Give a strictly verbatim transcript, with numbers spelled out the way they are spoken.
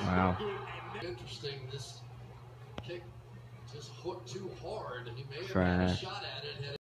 Wow. Interesting. This kick just hooked too hard. He may have had a Trash. shot at it.